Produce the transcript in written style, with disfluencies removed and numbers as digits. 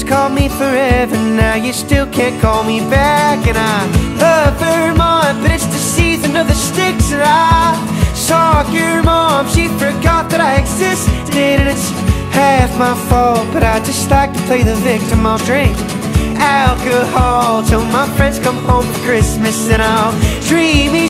called me forever, now you still can't call me back. And I love Vermont, but it's the season of the sticks. And I saw your mom, she forgot that I existed. And it's half my fault, but I just like to play the victim. I'll drink alcohol till my friends come home for Christmas, and I'll dream